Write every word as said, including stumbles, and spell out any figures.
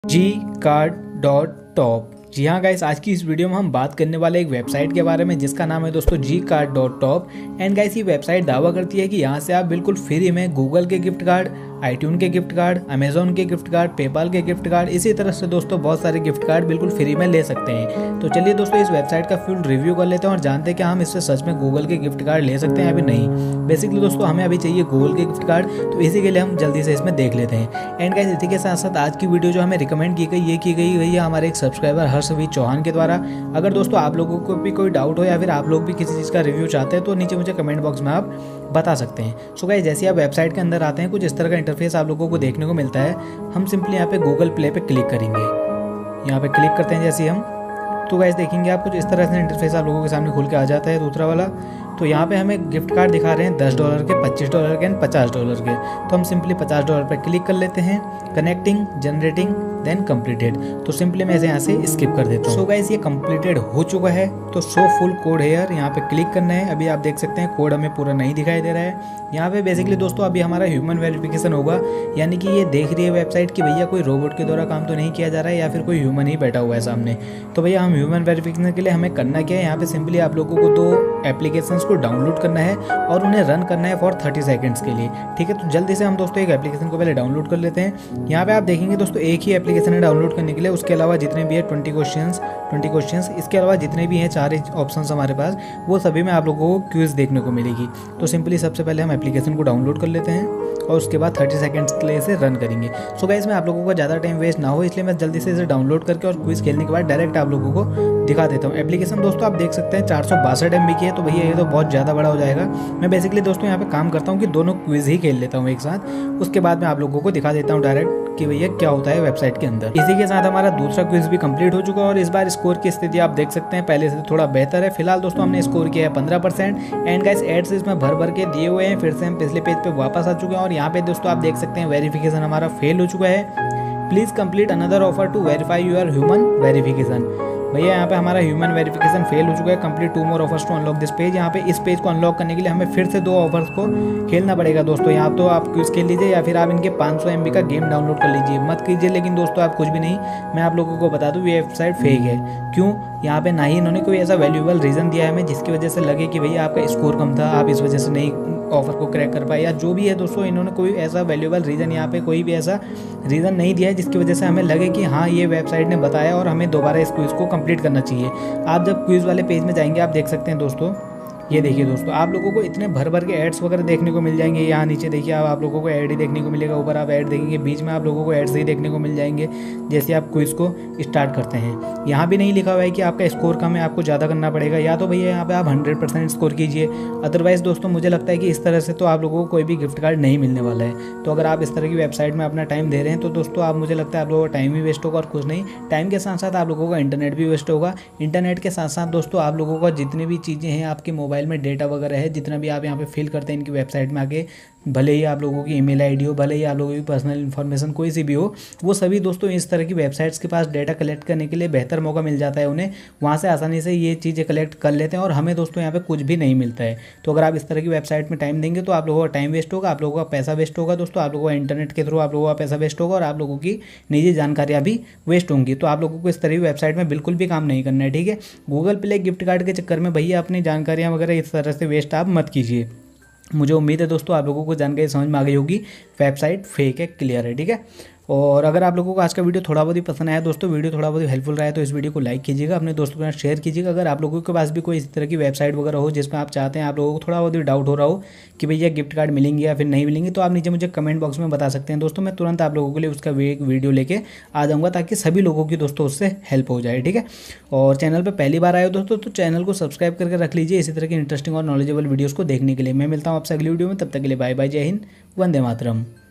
जी card dot top. जी हाँ guys, आज की इस वीडियो में हम बात करने वाले एक वेबसाइट के बारे में जिसका नाम है दोस्तों G card dot top. And guys, ये वेबसाइट दावा करती है कि यहाँ से आप बिल्कुल फ्री में गूगल के गिफ्ट कार्ड, आईट्यून के गिफ्ट कार्ड, अमेजोन के गिफ्ट कार्ड, पेपाल के गिफ्ट कार्ड, इसी तरह से दोस्तों बहुत सारे गिफ्ट कार्ड बिल्कुल फ्री में ले सकते हैं। तो चलिए दोस्तों, इस वेबसाइट का फुल रिव्यू कर लेते हैं और जानते हैं कि हम इससे सच में गूगल के गिफ्ट कार्ड ले सकते हैं या फिर नहीं। बेसिकली दोस्तों, हमें अभी चाहिए गूगल के गिफ्ट कार्ड, तो इसी के लिए हम जल्दी से इसमें देख लेते हैं। एंड गाइस, इसी के साथ साथ आज की वीडियो जो हमें रिकमेंड की गई ये की गई हुई है हमारे एक सब्सक्राइबर हर्षवीर चौहान के द्वारा। अगर दोस्तों आप लोगों को भी कोई डाउट हो या फिर आप लोग भी किसी चीज़ का रिव्यू चाहते हैं तो नीचे मुझे कमेंट बॉक्स में आप बता सकते हैं। सो गाइस, जैसे आप वेबसाइट के अंदर आते हैं कुछ इस तरह का इंटरफेस आप लोगों को देखने को मिलता है। हम सिंपली यहाँ पे गूगल प्ले पे क्लिक करेंगे। यहाँ पे क्लिक करते हैं जैसे हम, तो गाइस देखेंगे आप कुछ इस तरह से इंटरफेस आप लोगों के सामने खुल के आ जाता है दूसरा वाला। तो यहाँ पे हमें गिफ्ट कार्ड दिखा रहे हैं दस डॉलर के, पच्चीस डॉलर के एंड पचास डॉलर के। तो हम सिंपली पचास डॉलर पर क्लिक कर लेते हैं। Connecting, generating, then completed. तो सिंपली मैं इसे यहाँ से स्किप कर देता हूँ। सो गाइस, ये कंप्लीटेड हो चुका है। तो शो फुल कोड हेयर यहाँ पे क्लिक करना है। अभी आप देख सकते हैं कोड हमें पूरा नहीं दिखाई दे रहा है। यहाँ पे बेसिकली दोस्तों अभी हमारा ह्यूमन वेरिफिकेशन होगा, यानी कि ये देख रही है वेबसाइट कि भैया कोई रोबोट के द्वारा काम तो नहीं किया जा रहा है या फिर कोई ह्यूमन ही बैठा हुआ है सामने। तो भैया हम ह्यूमन वेरिफिकेशन के लिए हमें करना क्या है, यहाँ पे सिंपली आप लोगों को दो एप्लीकेशंस को डाउनलोड करना है और उन्हें रन करना है फॉर थर्टी सेकंड्स के लिए। ठीक है, तो जल्दी से हम दोस्तों एक एप्लीकेशन को पहले डाउनलोड कर लेते हैं। यहाँ पे आप देखेंगे दोस्तों एक ही एप्लीकेशन है डाउनलोड करने के लिए, उसके अलावा जितने भी है ट्वेंटी क्वेश्चंस ट्वेंटी क्वेश्चंस इसके अलावा जितने भी हैं चार ऑप्शंस हमारे पास, वो सभी में आप लोगों को क्विज देखने को मिलेगी। तो सिंपली सबसे पहले हम एप्लीकेशन को डाउनलोड कर लेते हैं और उसके बाद थर्टी सेकंड्स के लिए इसे रन करेंगे। सो गाइस, मैं आप लोगों को ज़्यादा टाइम वेस्ट ना हो इसलिए मैं जल्दी से इसे डाउनलोड करके और क्विज खेलने के बाद डायरेक्ट आप लोगों को दिखा देता हूँ। एप्लीकेशन दोस्तों आप देख सकते हैं चार सौ बासठ एम बी की है, तो भैया ये तो बहुत ज़्यादा बड़ा हो जाएगा। मैं बेसिकली दोस्तों यहाँ पे काम करता हूँ कि दोनों क्विज ही खेल लेता हूँ एक साथ, उसके बाद मैं आप लोगों को दिखा देता हूँ डायरेक्ट कि भैया क्या होता है वेबसाइट के अंदर। इसी के साथ हमारा दूसरा क्विज भी कंप्लीट हो चुका है और इस बार स्कोर की स्थिति आप देख सकते हैं पहले से थोड़ा बेहतर है। फिलहाल दोस्तों हमने स्कोर किया है पंद्रह परसेंट। एंड गाइस, एड्स इसमें भर भर के दिए हुए हैं। फिर से हम पिछले पेज पे वापस आ चुके हैं और यहाँ पे दोस्तों आप देख सकते हैं वेरिफिकेशन हमारा फेल हो चुका है। Please complete another offer to verify your human verification. भैया यहाँ पे हमारा ह्यूमन वेरिफिकेशन फेल हो चुका है। Complete two more offers to unlock this page. यहाँ पे इस पेज को अनलॉक करने के लिए हमें फिर से दो ऑफर्स को खेलना पड़ेगा दोस्तों। यहाँ तो आप क्विज खेल लीजिए या फिर आप इनके पाँच सौ एम बी का गेम डाउनलोड कर लीजिए, मत कीजिए लेकिन दोस्तों आप कुछ भी नहीं। मैं आप लोगों को बता दूँ ये वेबसाइट फेक है। क्यों? यहाँ पे ना ही इन्होंने कोई ऐसा वैल्यूएबल रीज़न दिया है हमें जिसकी वजह से लगे कि भैया आपका स्कोर कम था, आप इस वजह से नहीं ऑफर को क्रैक कर पाए, या जो भी है दोस्तों इन्होंने कोई ऐसा वैल्यूएबल रीज़न यहाँ पे कोई भी ऐसा रीज़न नहीं दिया है जिसकी वजह से हमें लगे कि हाँ ये वेबसाइट ने बताया और हमें दोबारा इस क्विज़ को कंप्लीट करना चाहिए। आप जब क्विज़ वाले पेज में जाएंगे आप देख सकते हैं दोस्तों, ये देखिए दोस्तों आप लोगों को इतने भर भर के एड्स वगैरह देखने को मिल जाएंगे। यहाँ नीचे देखिए आप, आप लोगों को ऐड ही देखने को मिलेगा, ऊपर आप ऐड देखेंगे, बीच में आप लोगों को एड्स ही देखने को मिल जाएंगे जैसे आप क्विज़ को स्टार्ट करते हैं। यहाँ भी नहीं लिखा हुआ है कि आपका स्कोर कम है आपको ज़्यादा करना पड़ेगा, या तो भैया यहाँ पे आप हंड्रेड परसेंट स्कोर कीजिए। अदरवाइज़ दोस्तों मुझे लगता है कि इस तरह से तो आप लोगों को कोई भी गिफ्ट कार्ड नहीं मिलने वाला है। तो अगर आप इस तरह की वेबसाइट में अपना टाइम दे रहे हैं तो दोस्तों आप, मुझे लगता है आप लोगों का टाइम भी वेस्ट होगा और कुछ नहीं, टाइम के साथ साथ आप लोगों का इंटरनेट भी वेस्ट होगा। इंटरनेट के साथ साथ दोस्तों आप लोगों का जितनी भी चीज़ें हैं आपके मोबाइल में डेटा वगैरह है, जितना भी आप यहाँ पे फिल करते हैं इनकी वेबसाइट में आके, भले ही आप लोगों की ईमेल आईडी हो, भले ही आप लोगों की पर्सनल इन्फॉर्मेशन कोई सी भी हो, वो सभी दोस्तों इस तरह की वेबसाइट्स के पास डेटा कलेक्ट करने के लिए बेहतर मौका मिल जाता है उन्हें। वहाँ से आसानी से ये चीज़ें कलेक्ट कर लेते हैं और हमें दोस्तों यहाँ पे कुछ भी नहीं मिलता है। तो अगर आप इस तरह की वेबसाइट में टाइम देंगे तो आप लोगों का टाइम वेस्ट होगा, आप लोगों का पैसा वेस्ट होगा दोस्तों, आप लोगों का इंटरनेट के थ्रू आप लोगों का पैसा वेस्ट होगा और आप लोगों की निजी जानकारियाँ भी वेस्ट होंगी। तो आप लोगों को इस तरह की वेबसाइट में बिल्कुल भी काम नहीं करना है। ठीक है, गूगल प्ले गिफ्ट कार्ड के चक्कर में भैया अपनी जानकारियाँ वगैरह इस तरह से वेस्ट आप मत कीजिए। मुझे उम्मीद है दोस्तों आप लोगों को जानकारी समझ में आ गई होगी, वेबसाइट फेक है, क्लियर है। ठीक है, और अगर आप लोगों को आज का वीडियो थोड़ा बहुत ही पसंद आया दोस्तों, वीडियो थोड़ा बहुत ही हेल्पफुल रहा है तो इस वीडियो को लाइक कीजिएगा, अपने दोस्तों के साथ शेयर कीजिएगा। अगर आप लोगों के पास भी कोई इस तरह की वेबसाइट वगैरह हो जिसमें आप चाहते हैं, आप लोगों को थोड़ा बहुत ही डाउट हो रहा हो कि भैया गिफ्ट कार्ड मिलेंगे या फिर नहीं मिलेंगे, तो आप नीचे मुझे कमेंट बॉक्स में बता सकते हैं दोस्तों। मैं तुरंत आप लोगों के लिए उसका वीडियो लेके आ जाऊँगा ताकि सभी लोगों की दोस्तों उससे हेल्प हो जाए। ठीक है, और चैनल पर पहली बार आए हो दोस्तों तो चैनल को सब्सक्राइब करके रख लीजिए इसी तरह की इंटरेस्टिंग और नॉलेजेबल वीडियोज़ को देखने के लिए। मैं मिलता हूँ आपसे अगली वीडियो में, तब तक के लिए बाय बाय, जय हिंद, वंदे मातरम।